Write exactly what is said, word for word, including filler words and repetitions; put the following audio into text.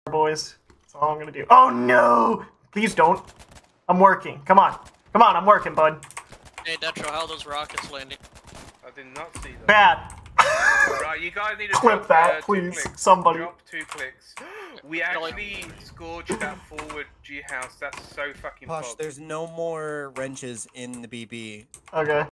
boys. That's all I'm gonna do. Oh no! Please don't. I'm working. Come on. Come on, I'm working, bud. Hey, Detro, how are those rockets landing? I did not see that. Bad. Right, you guys need to Clip drop, that, uh, two please. clicks. Somebody. Drop two clicks. We actually scorched that forward G house. That's so fucking Posh, pog. there's no more wrenches in the B B. Okay.